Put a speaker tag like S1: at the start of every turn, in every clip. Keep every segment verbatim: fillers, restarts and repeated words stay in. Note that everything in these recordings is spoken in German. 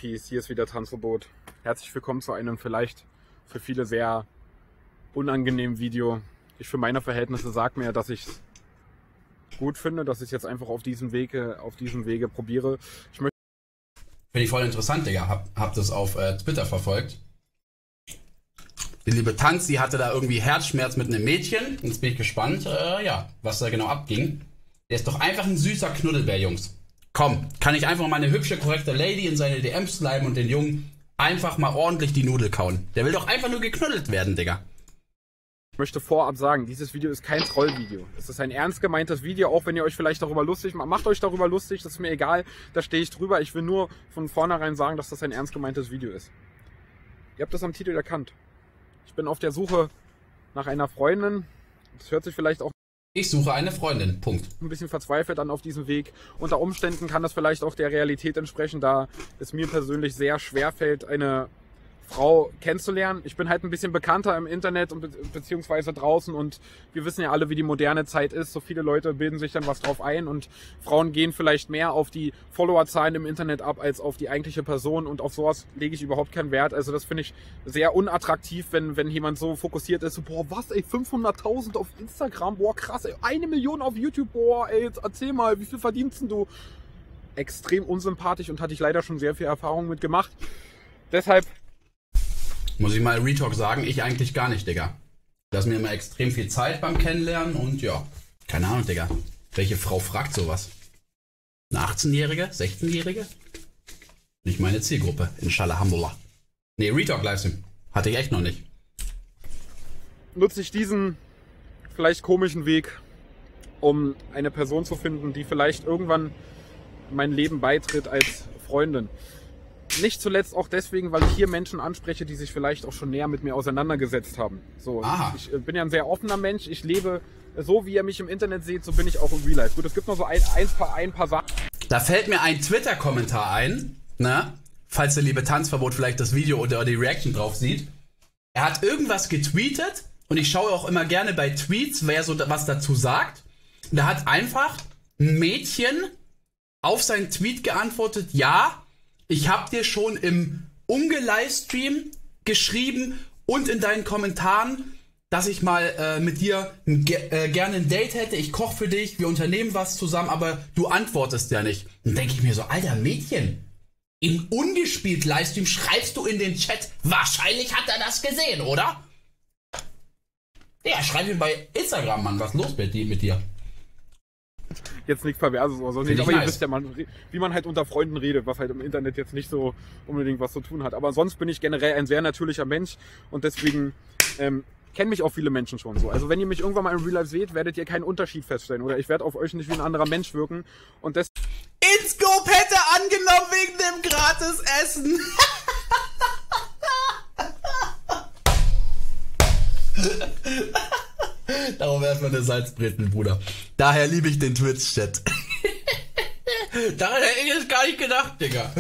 S1: Peace, hier ist wieder Tanzverbot. Herzlich willkommen zu einem vielleicht für viele sehr unangenehmen Video. Ich für meine Verhältnisse sage mir, dass ich es gut finde, dass ich es jetzt einfach auf diesem Wege, auf diesem Wege probiere. Ich möchte
S2: Finde ich voll interessant, Digga. Hab, hab das auf äh, Twitter verfolgt. Die liebe Tanz, die hatte da irgendwie Herzschmerz mit einem Mädchen. Jetzt bin ich gespannt, äh, ja, was da genau abging. Der ist doch einfach ein süßer Knuddelbär, Jungs. Komm, kann ich einfach mal eine hübsche, korrekte Lady in seine D Ms schreiben und den Jungen einfach mal ordentlich die Nudel kauen. Der will doch einfach nur geknuddelt werden, Digga.
S1: Ich möchte vorab sagen, dieses Video ist kein Trollvideo. Es ist ein ernst gemeintes Video, auch wenn ihr euch vielleicht darüber lustig macht. Macht euch darüber lustig, das ist mir egal, da stehe ich drüber. Ich will nur von vornherein sagen, dass das ein ernst gemeintes Video ist. Ihr habt das am Titel erkannt. Ich bin auf der Suche nach einer Freundin. Das hört sich vielleicht auch
S2: Ich suche eine Freundin, Punkt.
S1: ein bisschen verzweifelt an auf diesem Weg. Unter Umständen kann das vielleicht auch der Realität entsprechen, da es mir persönlich sehr schwer fällt, eine Frau kennenzulernen. Ich bin halt ein bisschen bekannter im Internet und be beziehungsweise draußen und wir wissen ja alle, wie die moderne Zeit ist. So viele Leute bilden sich dann was drauf ein und Frauen gehen vielleicht mehr auf die Followerzahlen im Internet ab als auf die eigentliche Person und auf sowas lege ich überhaupt keinen Wert. Also das finde ich sehr unattraktiv, wenn, wenn jemand so fokussiert ist. So, boah, was ey, fünfhunderttausend auf Instagram, boah krass, ey, eine Million auf YouTube, boah ey, jetzt erzähl mal, wie viel verdienst denn du? Extrem unsympathisch und hatte ich leider schon sehr viel Erfahrung mit gemacht. Deshalb
S2: Muss ich mal Retalk sagen, ich eigentlich gar nicht, Digga. Lass mir immer extrem viel Zeit beim Kennenlernen und ja, keine Ahnung, Digga. Welche Frau fragt sowas? Eine achtzehnjährige? sechzehnjährige? Nicht meine Zielgruppe, inshallah, Hamdullah. Nee, Retalk Livestream. Hatte ich echt noch nicht.
S1: nutze ich diesen vielleicht komischen Weg, um eine Person zu finden, die vielleicht irgendwann in mein Leben beitritt als Freundin. Nicht zuletzt auch deswegen, weil ich hier Menschen anspreche, die sich vielleicht auch schon näher mit mir auseinandergesetzt haben. So,
S2: Aha.
S1: ich bin ja ein sehr offener Mensch. Ich lebe so, wie ihr mich im Internet seht, so bin ich auch im Real Life. Gut, es gibt noch so ein, ein, paar, ein paar Sachen.
S2: Da fällt mir ein Twitter-Kommentar ein, ne? Falls der liebe Tanzverbot vielleicht das Video oder die Reaction drauf sieht. Er hat irgendwas getweetet und ich schaue auch immer gerne bei Tweets, wer so was dazu sagt. Und da hat einfach ein Mädchen auf seinen Tweet geantwortet, ja, ich hab dir schon im Unge-Livestream geschrieben und in deinen Kommentaren, dass ich mal äh, mit dir ein, äh, gerne ein Date hätte. Ich koche für dich, wir unternehmen was zusammen, aber du antwortest ja nicht. Dann denke ich mir so, alter Mädchen, im ungespielt Livestream schreibst du in den Chat, wahrscheinlich hat er das gesehen, oder? Ja, schreib mir bei Instagram, Mann, was ist los mit dir?
S1: Jetzt nichts Perverses oder so.
S2: Find
S1: Aber
S2: ich
S1: ihr
S2: nice.
S1: wisst ja, man, wie man halt unter Freunden redet, was halt im Internet jetzt nicht so unbedingt was zu tun hat. Aber sonst bin ich generell ein sehr natürlicher Mensch und deswegen ähm, kennen mich auch viele Menschen schon so. Also wenn ihr mich irgendwann mal im Real Life seht, werdet ihr keinen Unterschied feststellen oder ich werde auf euch nicht wie ein anderer Mensch wirken und das
S2: InScope hätte angenommen wegen dem Gratis-Essen. Darum erstmal eine Salzbrezel, Bruder. Daher liebe ich den Twitch-Chat. Daran hätte ich jetzt gar nicht gedacht, Digga.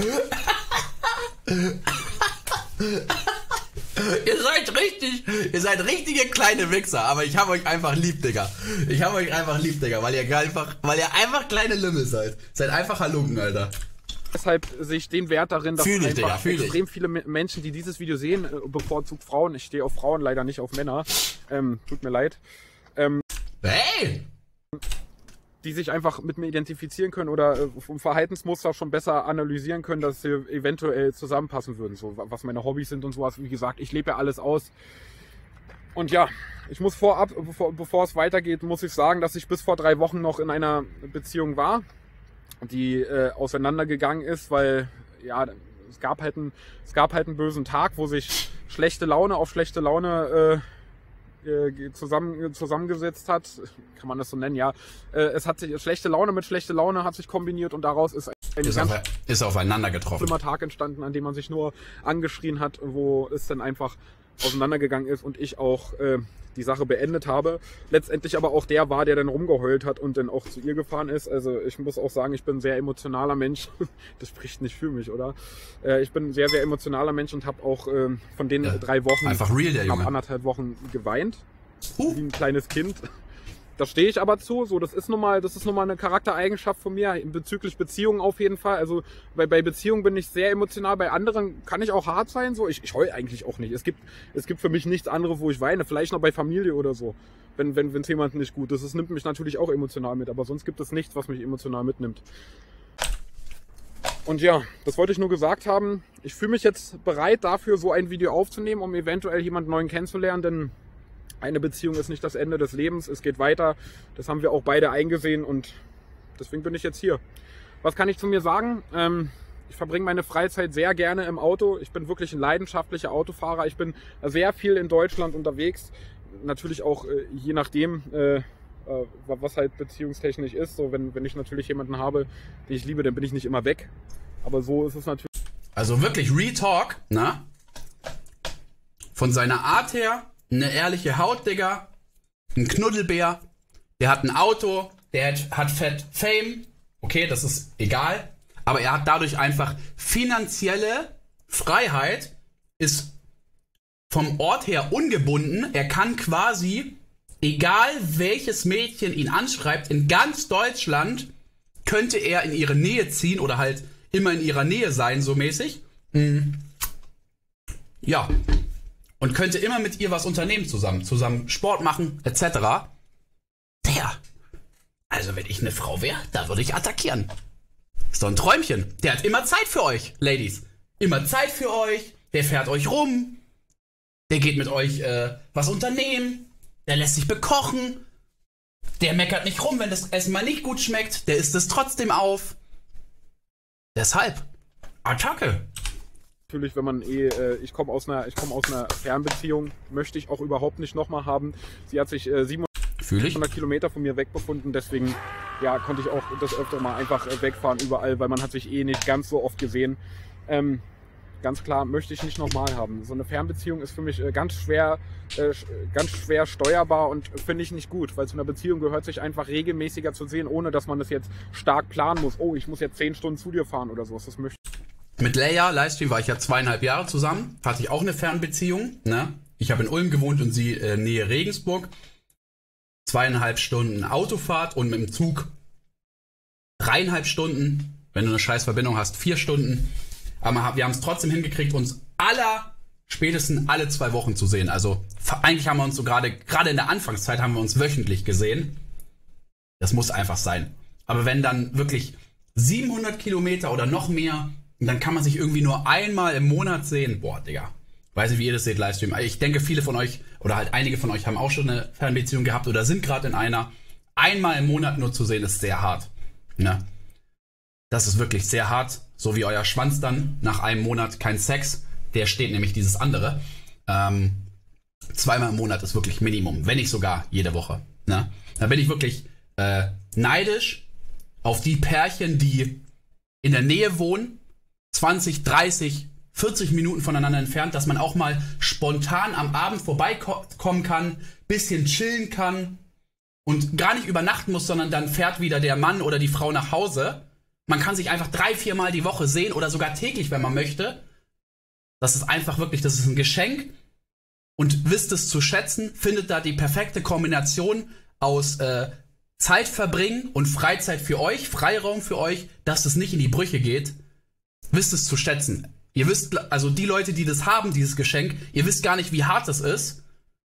S2: Ihr seid richtig, ihr seid richtige kleine Wichser, aber ich hab euch einfach lieb, Digga. Ich hab euch einfach lieb, Digga, weil ihr einfach, weil ihr einfach kleine Lümmel seid. Seid einfach Halunken, Alter.
S1: Deshalb sehe ich den Wert darin, dass
S2: Fühl ich,
S1: einfach
S2: Digga, fühl ich.
S1: extrem viele Menschen, die dieses Video sehen, äh, bevorzugt Frauen, ich stehe auf Frauen, leider nicht auf Männer, ähm, tut mir leid, ähm,
S2: Hey!
S1: die sich einfach mit mir identifizieren können oder äh, vom Verhaltensmuster schon besser analysieren können, dass sie eventuell zusammenpassen würden, so was meine Hobbys sind und sowas. Wie gesagt, ich lebe ja alles aus. Und ja, ich muss vorab, bevor, bevor es weitergeht, muss ich sagen, dass ich bis vor drei Wochen noch in einer Beziehung war, die äh, auseinandergegangen ist, weil ja, es gab halt einen, es gab halt einen bösen Tag, wo sich schlechte Laune auf schlechte Laune äh, äh, zusammen, zusammengesetzt hat, kann man das so nennen, ja. Äh, es hat sich, schlechte Laune mit schlechte Laune hat sich kombiniert und daraus ist ein
S2: Ist,
S1: ganz
S2: auf, ist aufeinander getroffen.
S1: schlimmer Tag entstanden, an dem man sich nur angeschrien hat, wo es dann einfach auseinandergegangen ist und ich auch äh, die Sache beendet habe. Letztendlich aber auch der war, der dann rumgeheult hat und dann auch zu ihr gefahren ist. Also ich muss auch sagen, ich bin ein sehr emotionaler Mensch. Das spricht nicht für mich, oder? Äh, ich bin ein sehr, sehr emotionaler Mensch und habe auch äh, von den
S2: Ja,
S1: drei Wochen,
S2: einfach real, der Junge.
S1: hab anderthalb Wochen geweint,
S2: Huh.
S1: wie ein kleines Kind. Da stehe ich aber zu, so, das ist nun mal, das ist nun mal eine Charaktereigenschaft von mir, bezüglich Beziehungen auf jeden Fall. Also bei, bei Beziehungen bin ich sehr emotional, bei anderen kann ich auch hart sein, so. Ich, ich heul eigentlich auch nicht. Es gibt, es gibt für mich nichts anderes, wo ich weine, vielleicht noch bei Familie oder so, wenn wenn wenn es jemandem nicht gut ist. Das nimmt mich natürlich auch emotional mit, aber sonst gibt es nichts, was mich emotional mitnimmt. Und ja, das wollte ich nur gesagt haben. Ich fühle mich jetzt bereit dafür, so ein Video aufzunehmen, um eventuell jemanden neuen kennenzulernen, denn eine Beziehung ist nicht das Ende des Lebens, es geht weiter. Das haben wir auch beide eingesehen und deswegen bin ich jetzt hier. Was kann ich zu mir sagen? Ähm, ich verbringe meine Freizeit sehr gerne im Auto. Ich bin wirklich ein leidenschaftlicher Autofahrer. Ich bin sehr viel in Deutschland unterwegs. Natürlich auch äh, je nachdem, äh, äh, was halt beziehungstechnisch ist. So, wenn, wenn ich natürlich jemanden habe, den ich liebe, dann bin ich nicht immer weg. Aber so ist es natürlich.
S2: Also wirklich Retalk, ne? Von seiner Art her. Eine ehrliche Haut, Digga. Ein Knuddelbär. Der hat ein Auto. Der hat fett Fame. Okay, das ist egal. Aber er hat dadurch einfach finanzielle Freiheit. Ist vom Ort her ungebunden. Er kann quasi, egal welches Mädchen ihn anschreibt, in ganz Deutschland könnte er in ihre Nähe ziehen oder halt immer in ihrer Nähe sein, so mäßig. Mhm. Ja. Und könnte immer mit ihr was unternehmen zusammen. Zusammen Sport machen, et cetera. Der. Also wenn ich eine Frau wäre, da würde ich attackieren. Ist doch ein Träumchen. Der hat immer Zeit für euch, Ladies. Immer Zeit für euch. Der fährt euch rum. Der geht mit euch äh, was unternehmen. Der lässt sich bekochen. Der meckert nicht rum, wenn das Essen mal nicht gut schmeckt. Der isst es trotzdem auf. Deshalb. Attacke.
S1: Natürlich, wenn man eh, äh, ich komme aus einer, ich komme aus einer Fernbeziehung, möchte ich auch überhaupt nicht nochmal haben. Sie hat sich äh, siebenhundert Kilometer von mir wegbefunden, deswegen ja, konnte ich auch das öfter mal einfach äh, wegfahren überall, weil man hat sich eh nicht ganz so oft gesehen. Ähm, ganz klar, möchte ich nicht nochmal haben. So eine Fernbeziehung ist für mich äh, ganz schwer, äh, ganz schwer steuerbar und finde ich nicht gut, weil zu einer Beziehung gehört sich einfach regelmäßiger zu sehen, ohne dass man das jetzt stark planen muss. Oh, ich muss jetzt zehn Stunden zu dir fahren oder sowas. Das möchte ich.
S2: Mit Leia, Livestream, war ich ja zweieinhalb Jahre zusammen. Hatte ich auch eine Fernbeziehung. Ne? Ich habe in Ulm gewohnt und sie äh, Nähe Regensburg. Zweieinhalb Stunden Autofahrt und mit dem Zug dreieinhalb Stunden. Wenn du eine scheiß Verbindung hast, vier Stunden. Aber wir haben es trotzdem hingekriegt, uns aller, spätestens alle zwei Wochen zu sehen. Also eigentlich haben wir uns so gerade, gerade in der Anfangszeit haben wir uns wöchentlich gesehen. Das muss einfach sein. Aber wenn dann wirklich siebenhundert Kilometer oder noch mehr, dann kann man sich irgendwie nur einmal im Monat sehen. Boah, Digga. Weiß nicht, wie ihr das seht, Livestream. Ich denke, viele von euch, oder halt einige von euch haben auch schon eine Fernbeziehung gehabt oder sind gerade in einer. Einmal im Monat nur zu sehen, ist sehr hart. Ne? Das ist wirklich sehr hart. So wie euer Schwanz dann nach einem Monat kein Sex. Der steht nämlich dieses andere. Ähm, zweimal im Monat ist wirklich Minimum. Wenn nicht sogar jede Woche. Ne? Da bin ich wirklich äh, neidisch auf die Pärchen, die in der Nähe wohnen. zwanzig, dreißig, vierzig Minuten voneinander entfernt, dass man auch mal spontan am Abend vorbeikommen kann, bisschen chillen kann und gar nicht übernachten muss, sondern dann fährt wieder der Mann oder die Frau nach Hause. Man kann sich einfach drei, vier Mal die Woche sehen oder sogar täglich, wenn man möchte. Das ist einfach wirklich, das ist ein Geschenk. Und wisst es zu schätzen, findet da die perfekte Kombination aus äh, Zeit verbringen und Freizeit für euch, Freiraum für euch, dass es nicht in die Brüche geht. Wisst es zu schätzen. Ihr wisst, also die Leute, die das haben, dieses Geschenk, ihr wisst gar nicht, wie hart das ist,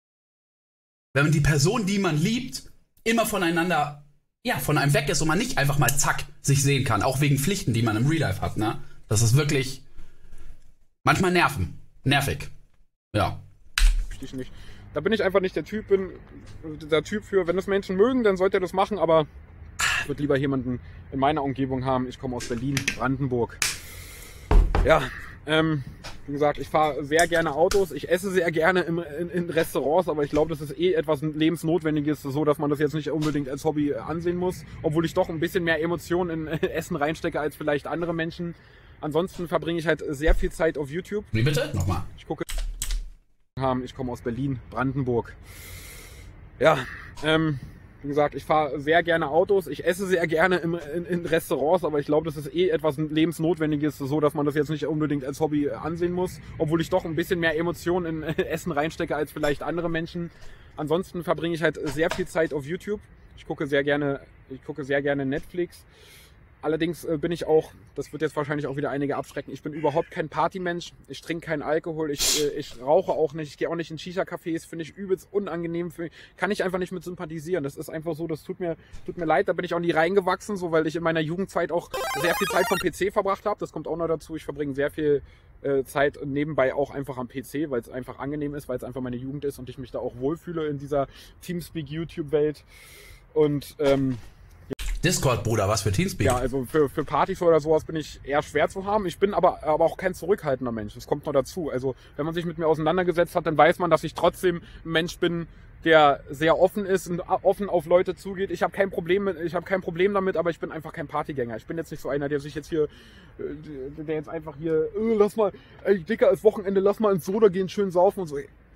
S2: wenn man die Person, die man liebt, immer voneinander, ja, von einem weg ist und man nicht einfach mal zack sich sehen kann, auch wegen Pflichten, die man im Real Life hat, ne? Das ist wirklich manchmal nerven, nervig, ja.
S1: Ich nicht. Da bin ich einfach nicht der Typ, bin der Typ für, wenn das Menschen mögen, dann sollte er das machen, aber ich würde lieber jemanden in meiner Umgebung haben. Ich komme aus Berlin, Brandenburg. Ja, ähm, wie gesagt, ich fahre sehr gerne Autos, ich esse sehr gerne im, in, in Restaurants, aber ich glaube, das ist eh etwas Lebensnotwendiges, so dass man das jetzt nicht unbedingt als Hobby ansehen muss, obwohl ich doch ein bisschen mehr Emotionen in Essen reinstecke als vielleicht andere Menschen. Ansonsten verbringe ich halt sehr viel Zeit auf YouTube.
S2: Wie bitte? Nochmal.
S1: Ich gucke. Ich komme aus Berlin, Brandenburg. Ja, ähm, wie gesagt, ich fahre sehr gerne Autos, ich esse sehr gerne im, in, in Restaurants, aber ich glaube, das ist eh etwas Lebensnotwendiges, so dass man das jetzt nicht unbedingt als Hobby ansehen muss, obwohl ich doch ein bisschen mehr Emotionen in Essen reinstecke als vielleicht andere Menschen. Ansonsten verbringe ich halt sehr viel Zeit auf YouTube. Ich gucke sehr gerne, ich gucke sehr gerne Netflix. Allerdings äh, bin ich auch, das wird jetzt wahrscheinlich auch wieder einige abschrecken, ich bin überhaupt kein Partymensch. Ich trinke keinen Alkohol, ich, äh, ich rauche auch nicht, ich gehe auch nicht in Shisha-Cafés, finde ich übelst unangenehm. Für, kann ich einfach nicht mit sympathisieren. Das ist einfach so, das tut mir, tut mir leid, da bin ich auch nie reingewachsen, so, weil ich in meiner Jugendzeit auch sehr viel Zeit vom P C verbracht habe. Das kommt auch noch dazu, ich verbringe sehr viel äh, Zeit nebenbei auch einfach am P C, weil es einfach angenehm ist, weil es einfach meine Jugend ist und ich mich da auch wohlfühle in dieser Teamspeak-YouTube-Welt. Und ähm,
S2: Discord, Bruder, was für Teamspeak?
S1: ja, also für, für Partys oder sowas bin ich eher schwer zu haben. Ich bin aber, aber auch kein zurückhaltender Mensch. Das kommt noch dazu. Also wenn man sich mit mir auseinandergesetzt hat, dann weiß man, dass ich trotzdem ein Mensch bin, der sehr offen ist und offen auf Leute zugeht. Ich habe kein Problem mit, ich habe kein Problem damit, aber ich bin einfach kein Partygänger. Ich bin jetzt nicht so einer, der sich jetzt hier, der jetzt einfach hier, äh, lass mal, ey, Dicker, ist Wochenende, lass mal ins Soda gehen, schön saufen und so.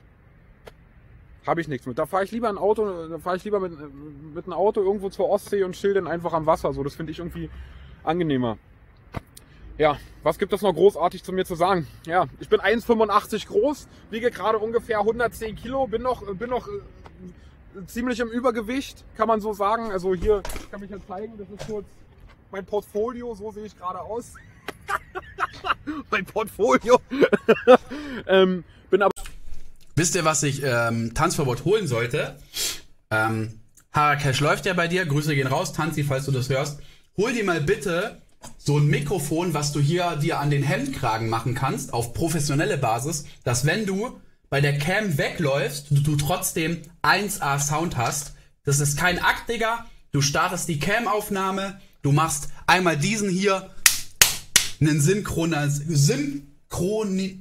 S1: Habe ich nichts mit. Da fahre ich lieber ein Auto, da fahre ich lieber mit, mit einem Auto irgendwo zur Ostsee und chill dann einfach am Wasser. So, das finde ich irgendwie angenehmer. Ja, was gibt es noch großartig zu mir zu sagen? Ja, ich bin eins Komma fünfundachtzig groß, wiege gerade ungefähr hundertzehn Kilo, bin noch, bin noch äh, ziemlich im Übergewicht, kann man so sagen. Also hier, ich kann mich jetzt zeigen, das ist kurz mein Portfolio, so sehe ich gerade aus. Mein Portfolio. ähm, bin aber
S2: Wisst ihr, was ich ähm, Tanzverbot holen sollte? Ähm, Harakesh läuft ja bei dir. Grüße gehen raus, Tanzi, falls du das hörst. Hol dir mal bitte so ein Mikrofon, was du hier dir an den Hemdkragen machen kannst, auf professionelle Basis, dass wenn du bei der Cam wegläufst, du, du trotzdem eins A Sound hast. Das ist kein Akt, Digga. Du startest die Cam-Aufnahme, du machst einmal diesen hier, einen Synchroner, Synchroni...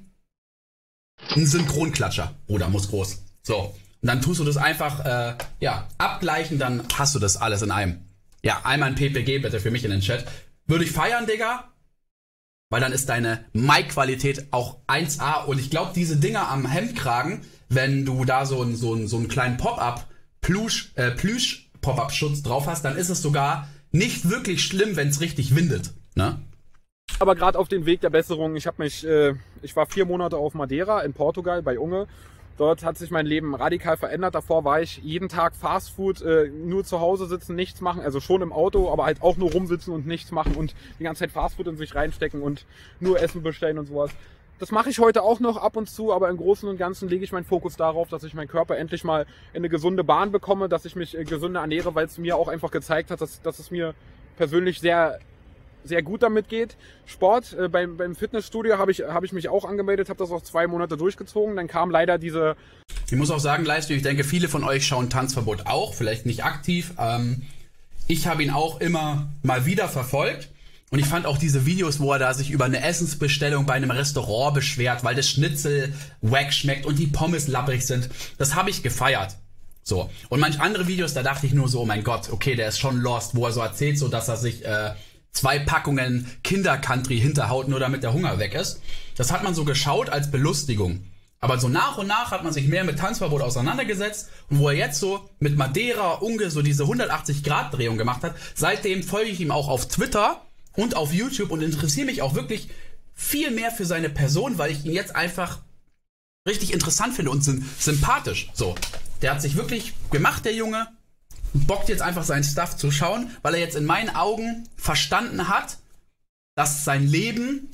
S2: Ein Synchronklatscher. Bruder, muss groß. So. Und dann tust du das einfach, äh, ja, abgleichen, dann hast du das alles in einem. Ja, einmal ein P P G bitte für mich in den Chat. Würde ich feiern, Digga. Weil dann ist deine Mic-Qualität auch eins A. Und ich glaube, diese Dinger am Hemdkragen, wenn du da so einen so einen, so einen kleinen Pop-Up, Plüsch, äh, Plüsch-Pop-Up-Schutz drauf hast, dann ist es sogar nicht wirklich schlimm, wenn es richtig windet. Ne?
S1: aber gerade auf den Weg der Besserung. Ich habe mich, äh, ich war vier Monate auf Madeira in Portugal bei Unge. Dort hat sich mein Leben radikal verändert. Davor war ich jeden Tag Fastfood, äh, nur zu Hause sitzen, nichts machen, also schon im Auto, aber halt auch nur rumsitzen und nichts machen und die ganze Zeit Fastfood in sich reinstecken und nur Essen bestellen und sowas. Das mache ich heute auch noch ab und zu, aber im Großen und Ganzen lege ich meinen Fokus darauf, dass ich meinen Körper endlich mal in eine gesunde Bahn bekomme, dass ich mich äh, gesünder ernähre, weil es mir auch einfach gezeigt hat, dass, dass es mir persönlich sehr sehr gut damit geht. Sport, äh, beim, beim Fitnessstudio habe ich, hab ich mich auch angemeldet, habe das auch zwei Monate durchgezogen. Dann kam leider diese...
S2: Ich muss auch sagen, Leistung, ich denke, viele von euch schauen Tanzverbot auch, vielleicht nicht aktiv. Ähm, ich habe ihn auch immer mal wieder verfolgt. Und ich fand auch diese Videos, wo er da sich über eine Essensbestellung bei einem Restaurant beschwert, weil das Schnitzel wack schmeckt und die Pommes labbrig sind. Das habe ich gefeiert. So. Und manch andere Videos, da dachte ich nur so, oh mein Gott, okay, der ist schon lost, wo er so erzählt, so dass er sich... Äh, zwei Packungen Kinder-Country hinterhaut, nur damit der Hunger weg ist. Das hat man so geschaut als Belustigung. Aber so nach und nach hat man sich mehr mit Tanzverbot auseinandergesetzt. Und wo er jetzt so mit Madeira, Unge so diese hundertachtzig Grad Drehung gemacht hat, seitdem folge ich ihm auch auf Twitter und auf YouTube und interessiere mich auch wirklich viel mehr für seine Person, weil ich ihn jetzt einfach richtig interessant finde und sympathisch. So, der hat sich wirklich gemacht, der Junge. Bockt jetzt einfach seinen Stuff zu schauen, weil er jetzt in meinen Augen verstanden hat, dass sein Leben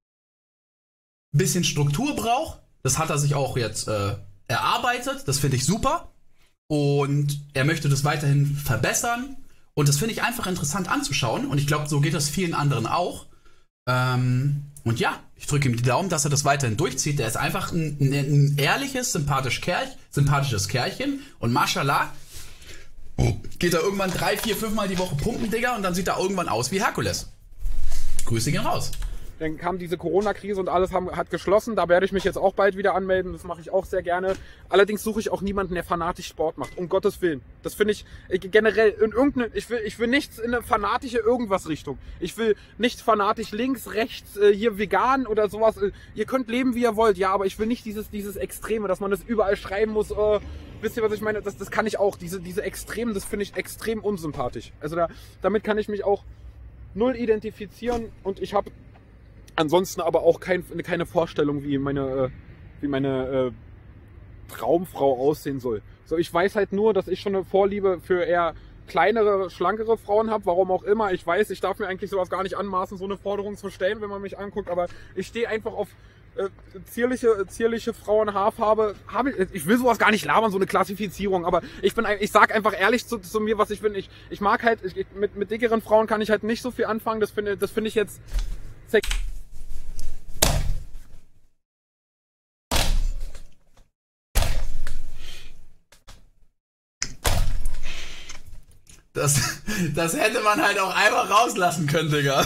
S2: ein bisschen Struktur braucht. Das hat er sich auch jetzt äh, erarbeitet. Das finde ich super. Und er möchte das weiterhin verbessern. Und das finde ich einfach interessant anzuschauen. Und ich glaube, so geht es vielen anderen auch. Ähm, und ja, ich drücke ihm die Daumen, dass er das weiterhin durchzieht. Der ist einfach ein, ein, ein ehrliches, sympathisch Kerl, sympathisches Kerlchen. Und Mashallah, geht er irgendwann drei, vier, fünf Mal die Woche pumpen, Digga, und dann sieht er irgendwann aus wie Herkules. Grüße gehen raus.
S1: Dann kam diese Corona-Krise und alles haben, hat geschlossen. Da werde ich mich jetzt auch bald wieder anmelden. Das mache ich auch sehr gerne. Allerdings suche ich auch niemanden, der fanatisch Sport macht. Um Gottes Willen. Das finde ich äh, generell in irgendeine... Ich will, ich will nichts in eine fanatische irgendwas Richtung. Ich will nicht fanatisch links, rechts, äh, hier vegan oder sowas. Äh, ihr könnt leben, wie ihr wollt. Ja, aber ich will nicht dieses, dieses Extreme, dass man das überall schreiben muss. Äh, wisst ihr, was ich meine? Das, das kann ich auch. Diese, diese Extremen, das finde ich extrem unsympathisch. Also da, damit kann ich mich auch null identifizieren. Und ich habe... Ansonsten aber auch kein, keine Vorstellung, wie meine, wie meine äh, Traumfrau aussehen soll. So, ich weiß halt nur, dass ich schon eine Vorliebe für eher kleinere, schlankere Frauen habe, warum auch immer. Ich weiß, ich darf mir eigentlich sowas gar nicht anmaßen, so eine Forderung zu stellen, wenn man mich anguckt, aber ich stehe einfach auf äh, zierliche, zierliche Frauen, Haarfarbe. Hab ich, ich will sowas gar nicht labern, so eine Klassifizierung, aber ich bin, ich sag einfach ehrlich zu, zu mir, was ich bin. Ich, ich mag halt, ich, mit, mit dickeren Frauen kann ich halt nicht so viel anfangen, das finde, das finde ich jetzt sex.
S2: Das, das hätte man halt auch einfach rauslassen können, Digga.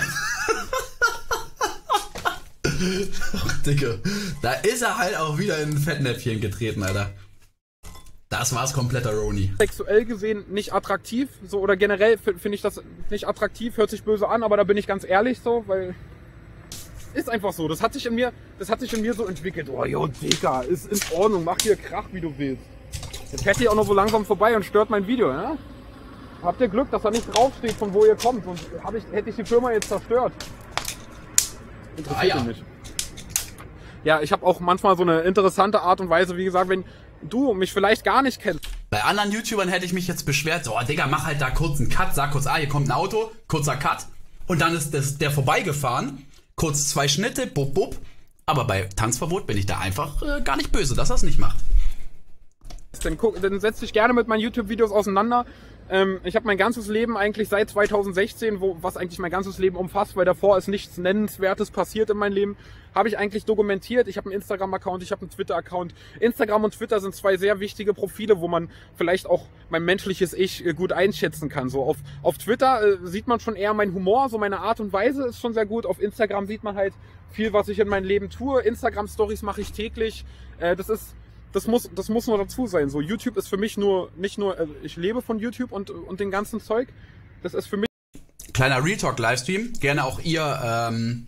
S2: Ach, Dicke. Da ist er halt auch wieder in ein Fettnäpfchen getreten, Alter. Das war's kompletter Roni.
S1: Sexuell gesehen nicht attraktiv, so, oder generell finde ich das nicht attraktiv, hört sich böse an, aber da bin ich ganz ehrlich so, weil ist einfach so. Das hat sich in mir, das hat sich in mir so entwickelt. Oh, jo, Digga, ist in Ordnung, mach hier Krach, wie du willst. Jetzt fährt ihr auch noch so langsam vorbei und stört mein Video, ja? Habt ihr Glück, dass da nicht draufsteht, von wo ihr kommt, sonst hab ich, hätte ich die Firma jetzt zerstört. Interessiert
S2: ah, ja.
S1: mich. Ja, ich habe auch manchmal so eine interessante Art und Weise, wie gesagt, wenn du mich vielleicht gar nicht kennst.
S2: Bei anderen YouTubern hätte ich mich jetzt beschwert, so, oh, Digga, mach halt da kurz einen Cut, sag kurz, ah, hier kommt ein Auto, kurzer Cut. Und dann ist das, der vorbeigefahren, kurz zwei Schnitte, bub, bub. Aber bei Tanzverbot bin ich da einfach äh, gar nicht böse, dass er es nicht macht.
S1: Dann, guck, dann setz dich gerne mit meinen YouTube-Videos auseinander. Ähm, ich habe mein ganzes Leben eigentlich seit zweitausendsechzehn, wo, was eigentlich mein ganzes Leben umfasst, weil davor ist nichts Nennenswertes passiert in meinem Leben, habe ich eigentlich dokumentiert. Ich habe einen Instagram-Account, ich habe einen Twitter-Account. Instagram und Twitter sind zwei sehr wichtige Profile, wo man vielleicht auch mein menschliches Ich äh, gut einschätzen kann. So auf, auf Twitter äh, sieht man schon eher meinen Humor, so meine Art und Weise ist schon sehr gut. Auf Instagram sieht man halt viel, was ich in meinem Leben tue. Instagram-Stories mache ich täglich. Äh, das ist Das muss, das muss nur dazu sein. So, YouTube ist für mich nur, nicht nur, äh, ich lebe von YouTube und, und den ganzen Zeug. Das ist für mich.
S2: Kleiner Real Talk Livestream. Gerne auch ihr, ähm,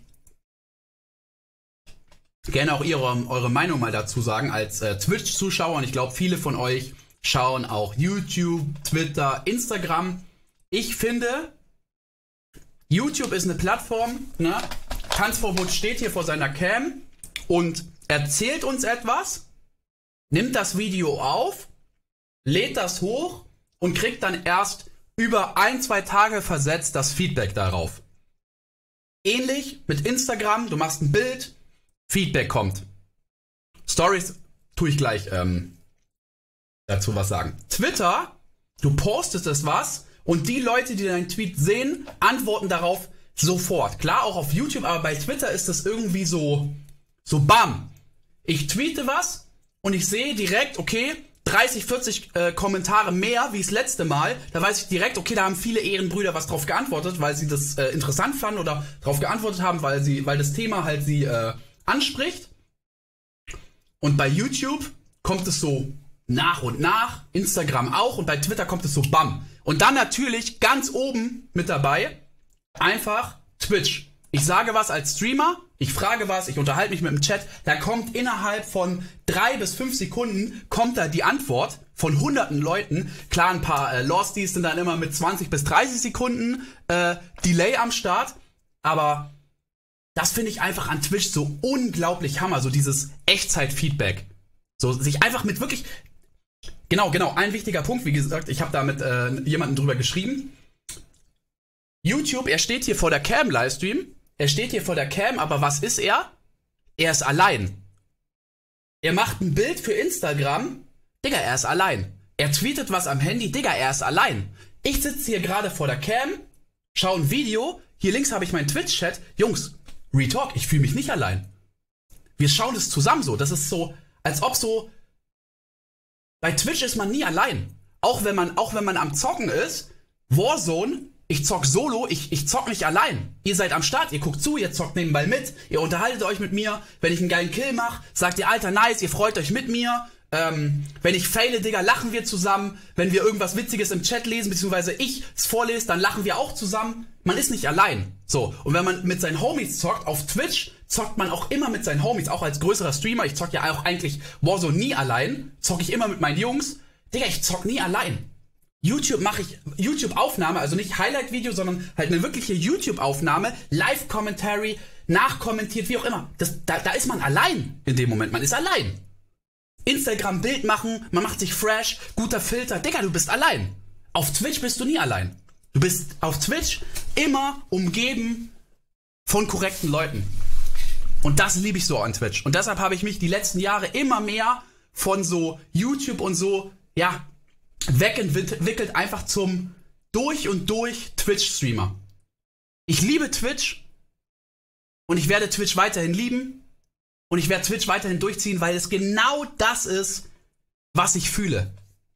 S2: gerne auch ihre, eure Meinung mal dazu sagen als äh, Twitch-Zuschauer. Und ich glaube, viele von euch schauen auch YouTube, Twitter, Instagram. Ich finde, YouTube ist eine Plattform, ne? Tanzverbot steht hier vor seiner Cam und erzählt uns etwas. Nimmt das Video auf, lädt das hoch und kriegt dann erst über ein, zwei Tage versetzt das Feedback darauf. Ähnlich mit Instagram, du machst ein Bild, Feedback kommt. Stories tue ich gleich ähm, dazu was sagen. Twitter, du postest es was und die Leute, die deinen Tweet sehen, antworten darauf sofort. Klar, auch auf YouTube, aber bei Twitter ist das irgendwie so, so bam. Ich tweete was. Und ich sehe direkt, okay, dreißig, vierzig äh, Kommentare mehr wie das letzte Mal. Da weiß ich direkt, okay, da haben viele Ehrenbrüder was drauf geantwortet, weil sie das äh, interessant fanden oder drauf geantwortet haben, weil sie, weil das Thema halt sie äh, anspricht. Und bei YouTube kommt es so nach und nach, Instagram auch und bei Twitter kommt es so bam. Und dann natürlich ganz oben mit dabei einfach Twitch. Ich sage was als Streamer, ich frage was, ich unterhalte mich mit dem Chat, da kommt innerhalb von drei bis fünf Sekunden kommt da die Antwort von hunderten Leuten. Klar, ein paar äh, Losties sind dann immer mit zwanzig bis dreißig Sekunden äh, Delay am Start, aber das finde ich einfach an Twitch so unglaublich Hammer, so dieses Echtzeit-Feedback. So sich einfach mit wirklich, genau, genau, ein wichtiger Punkt, wie gesagt, ich habe da mit äh, jemandem drüber geschrieben. YouTube, er steht hier vor der Cam Livestream, er steht hier vor der Cam, aber was ist er? Er ist allein. Er macht ein Bild für Instagram, Digga, er ist allein. Er tweetet was am Handy, Digga, er ist allein. Ich sitze hier gerade vor der Cam, schaue ein Video, hier links habe ich meinen Twitch-Chat. Jungs, Retalk, ich fühle mich nicht allein. Wir schauen es zusammen so, das ist so, als ob so, bei Twitch ist man nie allein. Auch wenn man, auch wenn man am Zocken ist, Warzone, ich zock solo, ich, ich zock nicht allein. Ihr seid am Start, ihr guckt zu, ihr zockt nebenbei mit, ihr unterhaltet euch mit mir. Wenn ich einen geilen Kill mache, sagt ihr, Alter, nice, ihr freut euch mit mir. Ähm, wenn ich faile, Digga, lachen wir zusammen. Wenn wir irgendwas Witziges im Chat lesen, beziehungsweise ich es vorlese, dann lachen wir auch zusammen. Man ist nicht allein. So, und wenn man mit seinen Homies zockt, auf Twitch, zockt man auch immer mit seinen Homies, auch als größerer Streamer. Ich zock ja auch eigentlich Warzone nie allein, zock ich immer mit meinen Jungs. Digga, ich zock nie allein. YouTube mache ich, YouTube-Aufnahme, also nicht Highlight-Video, sondern halt eine wirkliche YouTube-Aufnahme, Live-Commentary, nachkommentiert, wie auch immer. Das, da, da ist man allein in dem Moment, man ist allein. Instagram Bild machen, man macht sich fresh, guter Filter. Digga, du bist allein. Auf Twitch bist du nie allein. Du bist auf Twitch immer umgeben von korrekten Leuten. Und das liebe ich so an Twitch. Und deshalb habe ich mich die letzten Jahre immer mehr von so YouTube und so, ja, wegentwickelt, einfach zum durch und durch Twitch-Streamer. Ich liebe Twitch und ich werde Twitch weiterhin lieben und ich werde Twitch weiterhin durchziehen, weil es genau das ist, was ich fühle.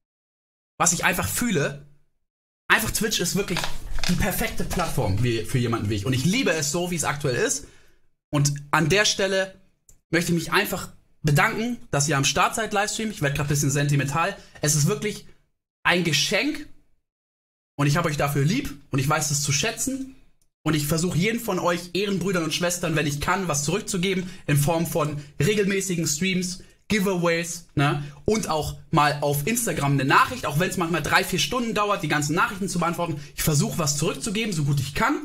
S2: Was ich einfach fühle. Einfach Twitch ist wirklich die perfekte Plattform für jemanden wie ich. Und ich liebe es so, wie es aktuell ist. Und an der Stelle möchte ich mich einfach bedanken, dass ihr am Start seid, Livestream. Ich werde gerade ein bisschen sentimental. Es ist wirklich ein Geschenk. Und ich habe euch dafür lieb. Und ich weiß es zu schätzen. Und ich versuche jeden von euch, Ehrenbrüdern und Schwestern, wenn ich kann, was zurückzugeben. In Form von regelmäßigen Streams, Giveaways, ne? Und auch mal auf Instagram eine Nachricht, auch wenn es manchmal drei, vier Stunden dauert, die ganzen Nachrichten zu beantworten. Ich versuche was zurückzugeben, so gut ich kann.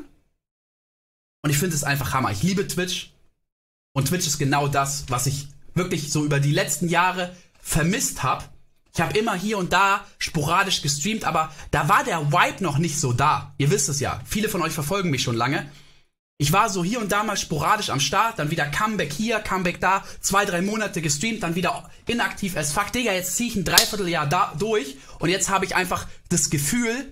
S2: Und ich finde es einfach Hammer. Ich liebe Twitch. Und Twitch ist genau das, was ich wirklich so über die letzten Jahre vermisst habe. Ich habe immer hier und da sporadisch gestreamt, aber da war der Vibe noch nicht so da. Ihr wisst es ja. Viele von euch verfolgen mich schon lange. Ich war so hier und da mal sporadisch am Start, dann wieder Comeback hier, Comeback da, zwei, drei Monate gestreamt, dann wieder inaktiv as fuck. Digga, jetzt ziehe ich ein Dreivierteljahr da durch und jetzt habe ich einfach das Gefühl,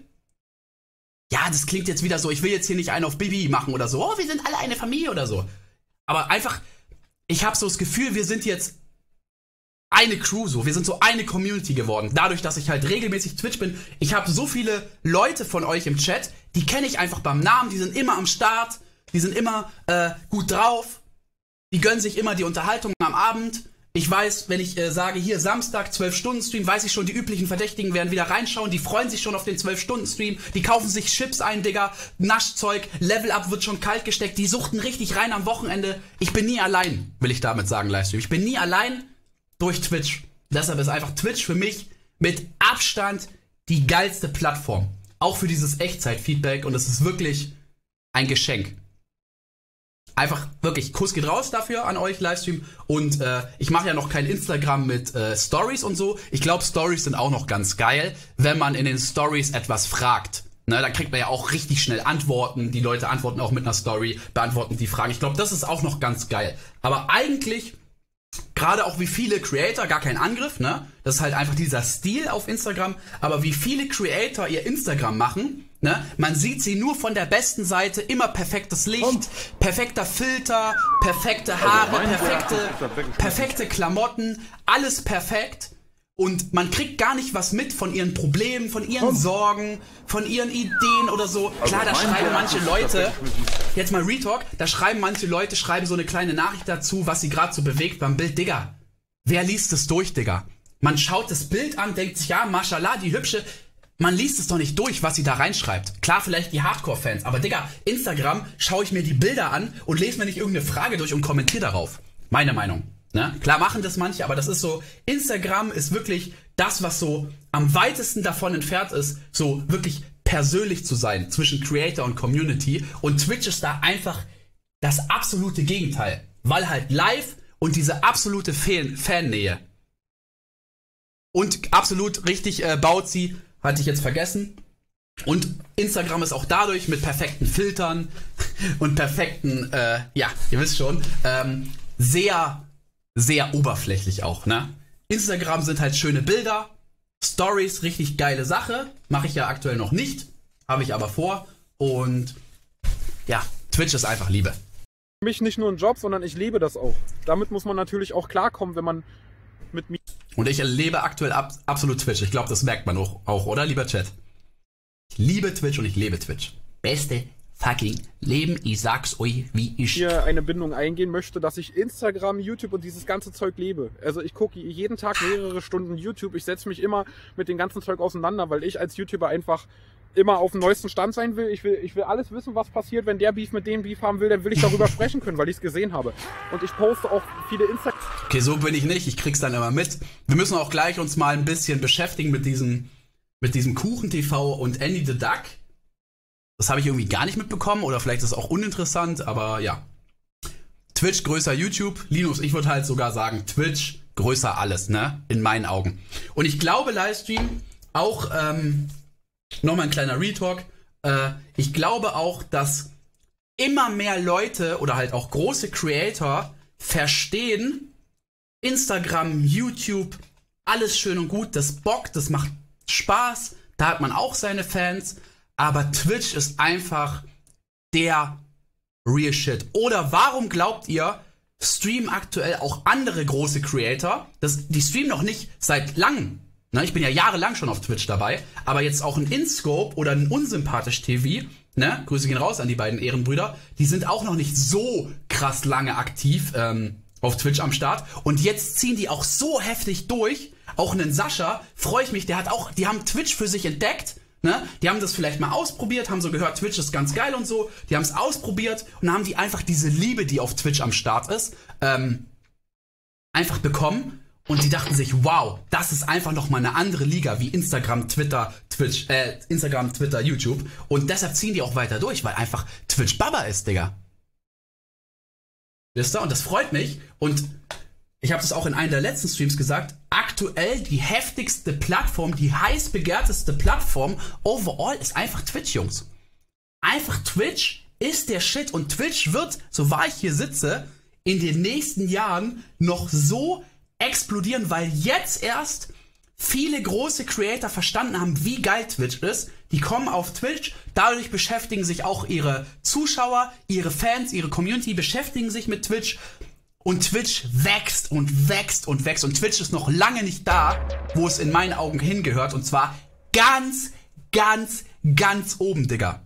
S2: ja, das klingt jetzt wieder so, ich will jetzt hier nicht einen auf Bibi machen oder so, oh, wir sind alle eine Familie oder so. Aber einfach, ich habe so das Gefühl, wir sind jetzt eine Crew so, wir sind so eine Community geworden. Dadurch, dass ich halt regelmäßig Twitch bin, ich habe so viele Leute von euch im Chat, die kenne ich einfach beim Namen, die sind immer am Start. Die sind immer äh, gut drauf. Die gönnen sich immer die Unterhaltung am Abend. Ich weiß, wenn ich äh, sage, hier Samstag, zwölf Stunden Stream, weiß ich schon, die üblichen Verdächtigen werden wieder reinschauen. Die freuen sich schon auf den zwölf Stunden Stream. Die kaufen sich Chips ein, Digga. Naschzeug, Level Up wird schon kalt gesteckt. Die suchten richtig rein am Wochenende. Ich bin nie allein, will ich damit sagen, Livestream. Ich bin nie allein durch Twitch. Deshalb ist einfach Twitch für mich mit Abstand die geilste Plattform. Auch für dieses Echtzeit-Feedback. Und es ist wirklich ein Geschenk. Einfach wirklich, Kuss geht raus dafür an euch, Livestream. Und äh, ich mache ja noch kein Instagram mit äh, Stories und so. Ich glaube, Stories sind auch noch ganz geil, wenn man in den Stories etwas fragt. Ne, da kriegt man ja auch richtig schnell Antworten. Die Leute antworten auch mit einer Story, beantworten die Fragen. Ich glaube, das ist auch noch ganz geil. Aber eigentlich, gerade auch wie viele Creator, gar kein Angriff, ne? Das ist halt einfach dieser Stil auf Instagram. Aber wie viele Creator ihr Instagram machen, ne? Man sieht sie nur von der besten Seite, immer perfektes Licht, und? perfekter Filter, perfekte Haare, perfekte, perfekte Klamotten, alles perfekt. Und man kriegt gar nicht was mit von ihren Problemen, von ihren und? Sorgen, von ihren Ideen oder so. Klar, da schreiben manche Leute, jetzt mal Retalk, da schreiben manche Leute, schreiben so eine kleine Nachricht dazu, was sie gerade so bewegt beim Bild. Digga, wer liest es durch, Digga? Man schaut das Bild an, denkt sich, ja, mashallah, die hübsche. Man liest es doch nicht durch, was sie da reinschreibt. Klar, vielleicht die Hardcore-Fans, aber Digga, Instagram schaue ich mir die Bilder an und lese mir nicht irgendeine Frage durch und kommentiere darauf. Meine Meinung. Ne? Klar machen das manche, aber das ist so, Instagram ist wirklich das, was so am weitesten davon entfernt ist, so wirklich persönlich zu sein zwischen Creator und Community. Und Twitch ist da einfach das absolute Gegenteil, weil halt live und diese absolute Fan- Fannähe. Und absolut richtig äh, baut sie, hatte ich jetzt vergessen. Und Instagram ist auch dadurch mit perfekten Filtern und perfekten, äh, ja, ihr wisst schon, ähm, sehr... sehr oberflächlich auch, ne? Instagram sind halt schöne Bilder, Stories, richtig geile Sache. Mache ich ja aktuell noch nicht, habe ich aber vor. Und ja, Twitch ist einfach Liebe.
S1: Für mich nicht nur ein Job, sondern ich lebe das auch. Damit muss man natürlich auch klarkommen, wenn man mit mir...
S2: Und ich lebe aktuell ab, absolut Twitch. Ich glaube, das merkt man auch, auch, oder, lieber Chat? Ich liebe Twitch und ich lebe Twitch. Beste fucking Leben, ich sag's euch, wie ich
S1: hier eine Bindung eingehen möchte, dass ich Instagram, YouTube und dieses ganze Zeug lebe. Also ich gucke jeden Tag mehrere Stunden YouTube, ich setze mich immer mit dem ganzen Zeug auseinander, weil ich als YouTuber einfach immer auf dem neuesten Stand sein will. Ich will, ich will alles wissen, was passiert. Wenn der Beef mit dem Beef haben will, dann will ich darüber sprechen können, weil ich es gesehen habe. Und ich poste auch viele Instagram...
S2: Okay, so bin ich nicht, ich krieg's dann immer mit. Wir müssen auch gleich uns mal ein bisschen beschäftigen mit diesem, mit diesem Kuchen-T V und Andy the Duck. Das habe ich irgendwie gar nicht mitbekommen oder vielleicht ist es auch uninteressant, aber ja. Twitch größer YouTube. Linus, ich würde halt sogar sagen, Twitch größer alles, ne? In meinen Augen. Und ich glaube, Livestream, auch, ähm, nochmal ein kleiner Retalk, äh, ich glaube auch, dass immer mehr Leute oder halt auch große Creator verstehen, Instagram, YouTube, alles schön und gut, das bockt, das macht Spaß, da hat man auch seine Fans, aber Twitch ist einfach der Real Shit. Oder warum glaubt ihr, streamen aktuell auch andere große Creator, das, die streamen noch nicht seit langem, ne? Ich bin ja jahrelang schon auf Twitch dabei, aber jetzt auch ein InScope oder ein Unsympathisch T V, ne? Grüße gehen raus an die beiden Ehrenbrüder, die sind auch noch nicht so krass lange aktiv, ähm, auf Twitch am Start. Und jetzt ziehen die auch so heftig durch. Auch einen Sascha, freue ich mich, der hat auch, die haben Twitch für sich entdeckt. Ne? Die haben das vielleicht mal ausprobiert, haben so gehört, Twitch ist ganz geil und so. Die haben es ausprobiert und haben die einfach diese Liebe, die auf Twitch am Start ist, ähm, einfach bekommen. Und die dachten sich, wow, das ist einfach nochmal eine andere Liga wie Instagram, Twitter, Twitch, äh, Instagram, Twitter, YouTube. Und deshalb ziehen die auch weiter durch, weil einfach Twitch Baba ist, Digga. Wisst ihr? Und das freut mich. Und ich habe das auch in einem der letzten Streams gesagt. Aktuell die heftigste Plattform, die heiß begehrteste Plattform overall ist einfach Twitch, Jungs. Einfach Twitch ist der Shit. Und Twitch wird, so wahr ich hier sitze, in den nächsten Jahren noch so explodieren, weil jetzt erst viele große Creator verstanden haben, wie geil Twitch ist. Die kommen auf Twitch, dadurch beschäftigen sich auch ihre Zuschauer, ihre Fans, ihre Community beschäftigen sich mit Twitch und Twitch wächst und wächst und wächst und Twitch ist noch lange nicht da, wo es in meinen Augen hingehört und zwar ganz, ganz, ganz oben, Digga.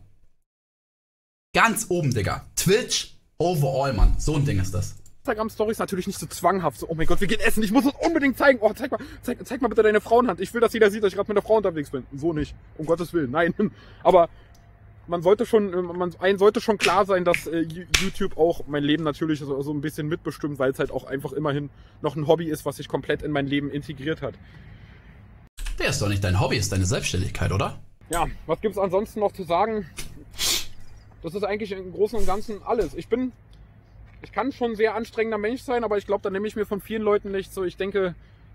S2: Ganz oben, Digga. Twitch overall, Mann. So ein Ding ist das.
S1: Instagram-Stories natürlich nicht so zwanghaft. So, oh mein Gott, wir gehen essen, ich muss es unbedingt zeigen. Oh, zeig mal, zeig, zeig mal bitte deine Frauenhand. Ich will, dass jeder sieht, dass ich gerade mit einer Frau unterwegs bin. So nicht, um Gottes Willen, nein. Aber man sollte schon, man, einen sollte schon klar sein, dass äh, YouTube auch mein Leben natürlich so, so ein bisschen mitbestimmt, weil es halt auch einfach immerhin noch ein Hobby ist, was sich komplett in mein Leben integriert hat.
S2: Der ist doch nicht dein Hobby, ist deine Selbstständigkeit, oder?
S1: Ja, was gibt's ansonsten noch zu sagen? Das ist eigentlich im Großen und Ganzen alles. Ich bin Ich kann schon ein sehr anstrengender Mensch sein, aber ich glaube, da nehme ich mir von vielen Leuten nicht so. Ich denke,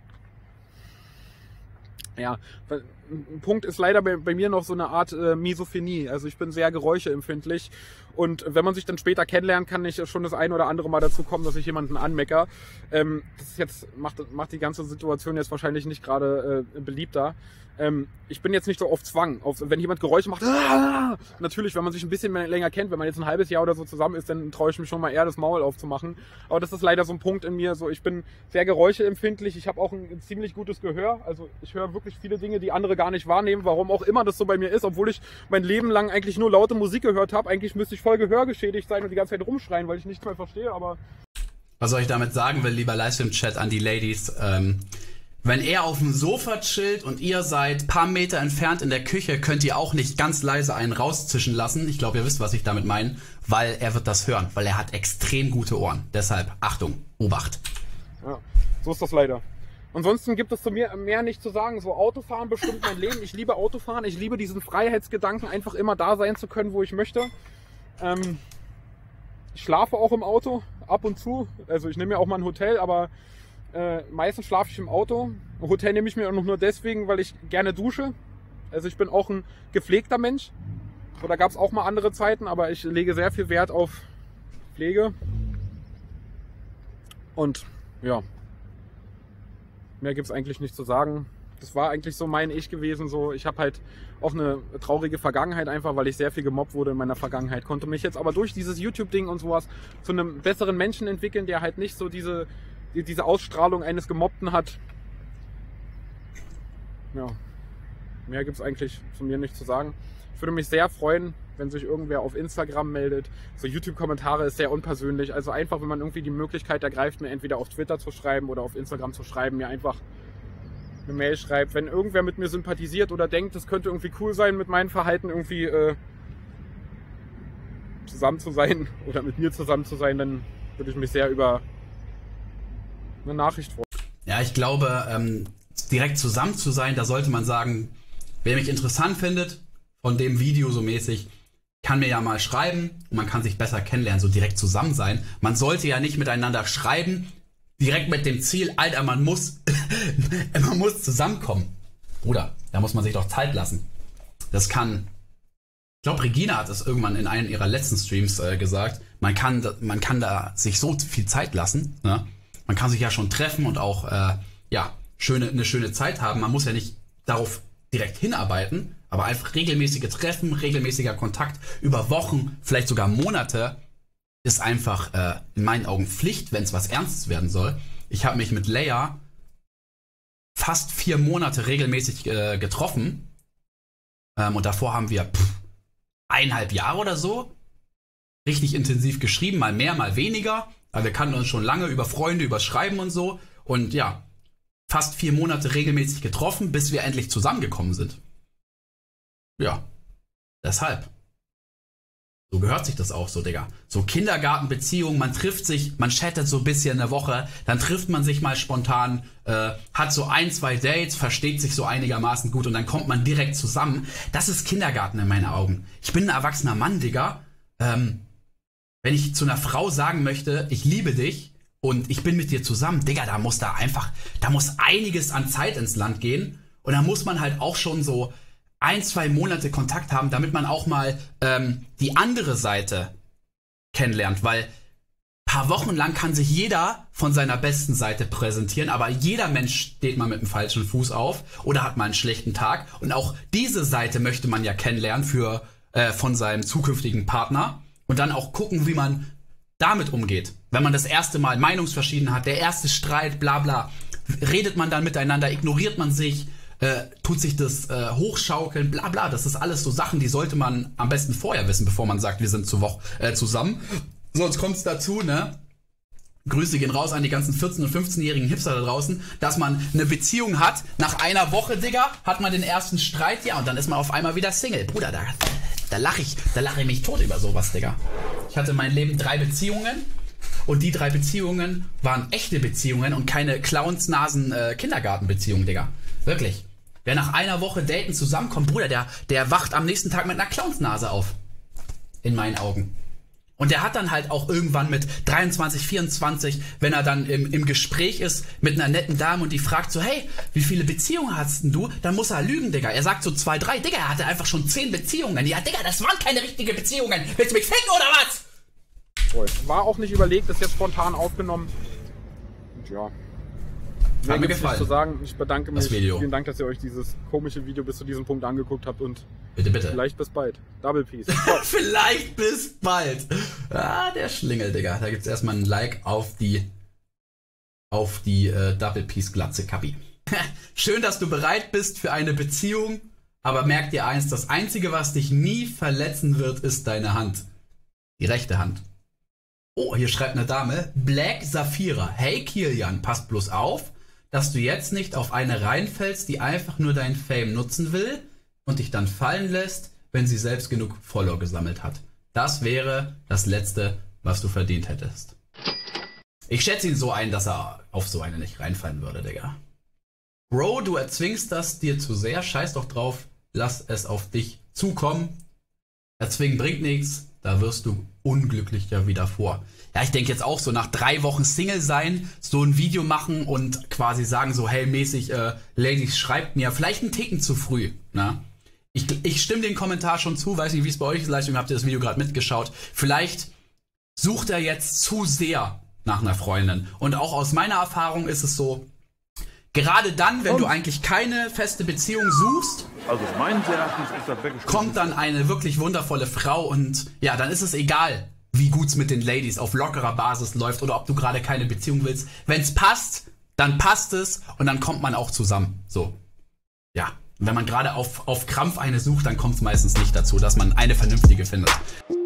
S1: ja, ein Punkt ist leider bei, bei mir noch so eine Art äh, Misophonie. Also ich bin sehr geräuscheempfindlich und wenn man sich dann später kennenlernt, kann ich schon das ein oder andere Mal dazu kommen, dass ich jemanden anmecker. Ähm, das ist jetzt, macht, macht die ganze Situation jetzt wahrscheinlich nicht gerade äh, beliebter. Ähm, ich bin jetzt nicht so auf Zwang. Auf, wenn jemand Geräusche macht, ah! Natürlich, wenn man sich ein bisschen mehr, länger kennt, wenn man jetzt ein halbes Jahr oder so zusammen ist, dann traue ich mich schon mal eher das Maul aufzumachen. Aber das ist leider so ein Punkt in mir. So, ich bin sehr geräuscheempfindlich. Ich habe auch ein, ein ziemlich gutes Gehör. Also ich höre wirklich viele Dinge, die andere gar nicht wahrnehmen. Warum auch immer das so bei mir ist, obwohl ich mein Leben lang eigentlich nur laute Musik gehört habe. Eigentlich müsste ich voll gehörgeschädigt sein und die ganze Zeit rumschreien, weil ich nichts mehr verstehe. Aber
S2: was soll ich damit sagen, will, lieber Livestream-Chat an die Ladies? Ähm, wenn er auf dem Sofa chillt und ihr seid paar Meter entfernt in der Küche, könnt ihr auch nicht ganz leise einen rauszischen lassen. Ich glaube, ihr wisst, was ich damit meine, weil er wird das hören, weil er hat extrem gute Ohren. Deshalb, Achtung, Obacht.
S1: Ja, so ist das leider. Ansonsten gibt es zu mir mehr nicht zu sagen. So, Autofahren bestimmt mein Leben. Ich liebe Autofahren. Ich liebe diesen Freiheitsgedanken, einfach immer da sein zu können, wo ich möchte. Ähm, ich schlafe auch im Auto, ab und zu. Also ich nehme mir auch mal ein Hotel, aber äh, meistens schlafe ich im Auto. Ein Hotel nehme ich mir auch nur deswegen, weil ich gerne dusche. Also ich bin auch ein gepflegter Mensch. So, da gab es auch mal andere Zeiten, aber ich lege sehr viel Wert auf Pflege. Und ja, mehr gibt es eigentlich nicht zu sagen. Das war eigentlich so mein Ich gewesen. So, ich habe halt auch eine traurige Vergangenheit, einfach weil ich sehr viel gemobbt wurde in meiner Vergangenheit. Konnte mich jetzt aber durch dieses YouTube-Ding und sowas zu einem besseren Menschen entwickeln, der halt nicht so diese, die, diese Ausstrahlung eines Gemobbten hat. Ja, mehr gibt es eigentlich zu mir nicht zu sagen. Ich würde mich sehr freuen, wenn sich irgendwer auf Instagram meldet. So YouTube-Kommentare ist sehr unpersönlich. Also einfach, wenn man irgendwie die Möglichkeit ergreift, mir entweder auf Twitter zu schreiben oder auf Instagram zu schreiben, mir einfach eine Mail schreibt. Wenn irgendwer mit mir sympathisiert oder denkt, das könnte irgendwie cool sein, mit meinem Verhalten irgendwie äh, zusammen zu sein oder mit mir zusammen zu sein, dann würde ich mich sehr über eine Nachricht freuen.
S2: Ja, ich glaube, ähm, direkt zusammen zu sein, da sollte man sagen, wer mich interessant findet, von dem Video so mäßig, kann mir ja mal schreiben und man kann sich besser kennenlernen, so direkt zusammen sein. Man sollte ja nicht miteinander schreiben, direkt mit dem Ziel, Alter, man muss, man muss zusammenkommen. Bruder, da muss man sich doch Zeit lassen. Das kann, ich glaube, Regina hat es irgendwann in einem ihrer letzten Streams äh, gesagt, man kann, man kann da sich so viel Zeit lassen, ne? Man kann sich ja schon treffen und auch, äh, ja, schöne, eine schöne Zeit haben. Man muss ja nicht darauf direkt hinarbeiten, aber einfach regelmäßige Treffen, regelmäßiger Kontakt über Wochen, vielleicht sogar Monate, ist einfach äh, in meinen Augen Pflicht, wenn es was Ernstes werden soll. Ich habe mich mit Leia fast vier Monate regelmäßig äh, getroffen ähm, und davor haben wir pff, eineinhalb Jahre oder so richtig intensiv geschrieben, mal mehr, mal weniger. Aber wir kannten uns schon lange über Freunde, über Schreiben und so und ja, fast vier Monate regelmäßig getroffen, bis wir endlich zusammengekommen sind. Ja, deshalb. So gehört sich das auch so, Digga. So Kindergartenbeziehungen, man trifft sich, man chattet so ein bisschen eine Woche, dann trifft man sich mal spontan, äh, hat so ein, zwei Dates, versteht sich so einigermaßen gut und dann kommt man direkt zusammen. Das ist Kindergarten in meinen Augen. Ich bin ein erwachsener Mann, Digga. Ähm, wenn ich zu einer Frau sagen möchte, ich liebe dich und ich bin mit dir zusammen, Digga, da muss da einfach, da muss einiges an Zeit ins Land gehen und da muss man halt auch schon so ein, zwei Monate Kontakt haben, damit man auch mal ähm, die andere Seite kennenlernt, weil paar Wochen lang kann sich jeder von seiner besten Seite präsentieren, aber jeder Mensch steht mal mit dem falschen Fuß auf oder hat mal einen schlechten Tag und auch diese Seite möchte man ja kennenlernen für äh, von seinem zukünftigen Partner und dann auch gucken, wie man damit umgeht. Wenn man das erste Mal Meinungsverschiedenheit hat, der erste Streit, bla bla, redet man dann miteinander, ignoriert man sich, Äh, tut sich das äh, hochschaukeln, bla bla, das ist alles so Sachen, die sollte man am besten vorher wissen, bevor man sagt, wir sind zu Woche, äh, zusammen. Sonst kommt es dazu, ne? Grüße gehen raus an die ganzen vierzehn- und fünfzehnjährigen Hipster da draußen, dass man eine Beziehung hat, nach einer Woche, Digga, hat man den ersten Streit, ja, und dann ist man auf einmal wieder Single. Bruder, da, da lache ich, da lache ich mich tot über sowas, Digga. Ich hatte in meinem Leben drei Beziehungen und die drei Beziehungen waren echte Beziehungen und keine Clownsnasen-Kindergartenbeziehungen, Digga. Wirklich. Wer nach einer Woche Daten zusammenkommt, Bruder, der, der wacht am nächsten Tag mit einer Clownsnase auf. In meinen Augen. Und der hat dann halt auch irgendwann mit dreiundzwanzig, vierundzwanzig, wenn er dann im, im Gespräch ist mit einer netten Dame und die fragt so, hey, wie viele Beziehungen hast denn du? Dann muss er lügen, Digga. Er sagt so zwei, drei, Digga, er hatte einfach schon zehn Beziehungen. Ja, Digga, das waren keine richtigen Beziehungen. Willst du mich ficken oder was?
S1: War auch nicht überlegt, ist jetzt spontan aufgenommen. Und ja.
S2: Hat mir gefallen.
S1: Zu sagen. Ich bedanke mich.
S2: Das Video.
S1: Vielen Dank, dass ihr euch dieses komische Video bis zu diesem Punkt angeguckt habt und
S2: bitte, bitte.
S1: Vielleicht bis bald. Double Peace.
S2: Vielleicht bis bald. Ah, der Schlingel, Digga. Da gibt's erstmal ein Like auf die auf die äh, Double Peace Glatze Kapi. Schön, dass du bereit bist für eine Beziehung, aber merk dir eins, das Einzige, was dich nie verletzen wird, ist deine Hand. Die rechte Hand. Oh, hier schreibt eine Dame, Black Saphira. Hey Kilian, passt bloß auf, dass du jetzt nicht auf eine reinfällst, die einfach nur deinen Fame nutzen will und dich dann fallen lässt, wenn sie selbst genug Follower gesammelt hat. Das wäre das Letzte, was du verdient hättest. Ich schätze ihn so ein, dass er auf so eine nicht reinfallen würde, Digga. Bro, du erzwingst das dir zu sehr, scheiß doch drauf, lass es auf dich zukommen. Erzwingen bringt nichts, da wirst du unglücklicher wieder vor. Ja, ich denke jetzt auch so, nach drei Wochen Single sein, so ein Video machen und quasi sagen so, hey, mäßig, äh, Ladies, schreibt mir, vielleicht einen Ticken zu früh, ne? Ich, ich stimme den Kommentar schon zu, weiß nicht, wie es bei euch ist, Leistung, habt ihr das Video gerade mitgeschaut. Vielleicht sucht er jetzt zu sehr nach einer Freundin. Und auch aus meiner Erfahrung ist es so, gerade dann, wenn und? du eigentlich keine feste Beziehung suchst,
S3: also meines Erachtens ist das wirklich
S2: kommt dann eine wirklich wundervolle Frau und ja, dann ist es egal, wie gut's mit den Ladies auf lockerer Basis läuft oder ob du gerade keine Beziehung willst. Wenn's passt, dann passt es und dann kommt man auch zusammen. So. Ja. Wenn man gerade auf, auf Krampf eine sucht, dann kommt es meistens nicht dazu, dass man eine vernünftige findet.